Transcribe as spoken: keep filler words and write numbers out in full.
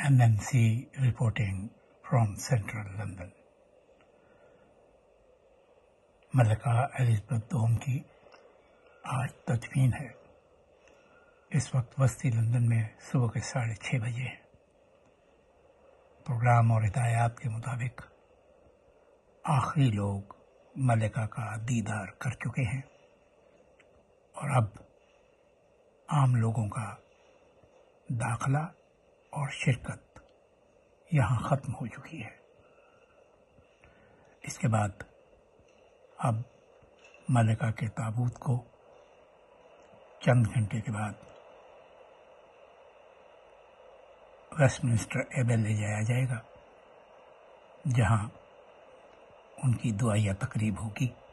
N N C reporting from central London. मलिका Elizabeth दोम की आज तदफीन है। इस वक्त वस्ती लंदन में सुबह के साढ़े छः बजे हैं। प्रोग्राम और हिदायत के मुताबिक आखिरी लोग मलिका का दीदार कर चुके हैं और अब आम लोगों का दाखिला और शिरकत यहाँ ख़त्म हो चुकी है। इसके बाद अब मलिका के ताबूत को चंद घंटे के बाद वेस्टमिंस्टर एबे ले जाया जाएगा, जहाँ उनकी दुआया तकरीब होगी।